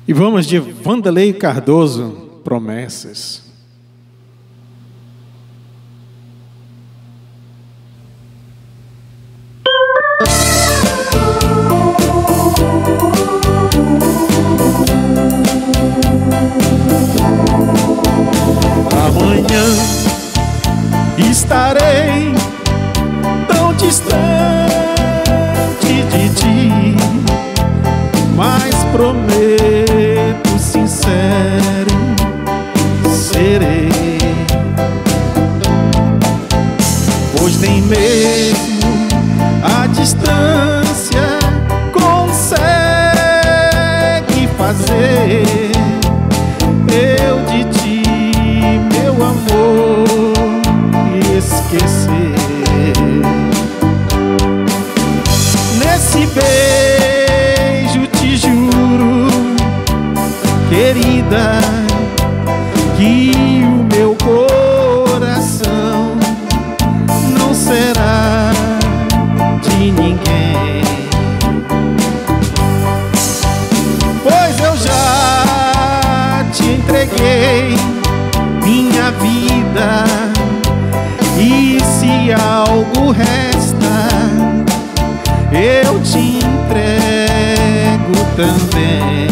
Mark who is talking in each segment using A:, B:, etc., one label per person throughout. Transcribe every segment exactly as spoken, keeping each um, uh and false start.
A: E vamos de Wanderley Cardoso, Promessas.
B: Amanhã estarei tão distante de ti, mas prometo sincero serei, pois nem mesmo a distância consegue fazer eu de ti, meu amor, esquecer. Nesse beijo te juro, querida, que o meu coração não será de ninguém, pois eu já te entreguei minha vida, e se algo resta, eu te entrego também.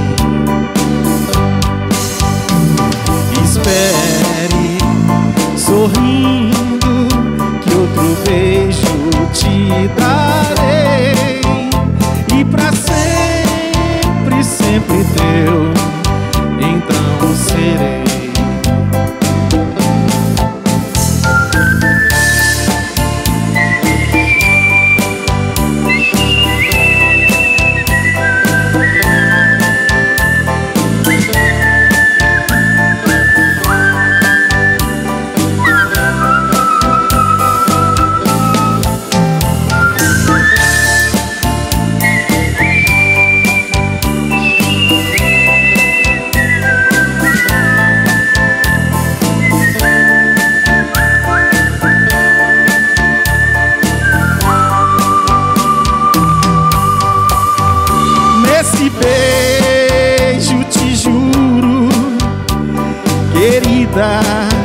B: Espere, sorrindo, que outro beijo te darei, e pra sempre, sempre teu, então serei. Nesse beijo te juro, querida,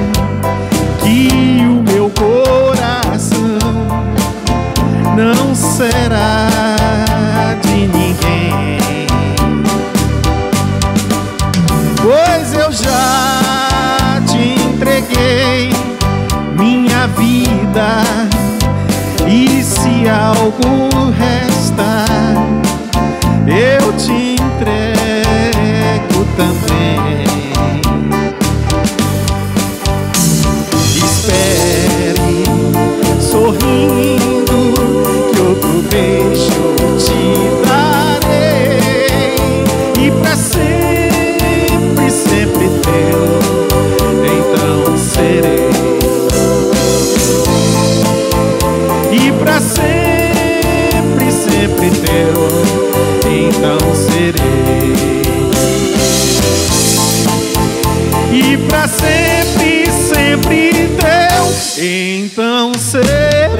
B: que o meu coração não será de ninguém, pois eu já te entreguei minha vida, e se algo resta, eu te entrego também. Espere, sorrindo, que outro beijo te darei, e pra sempre, sempre teu, então serei. E pra sempre, sempre teu, então serei. E pra sempre, sempre teu, então serei.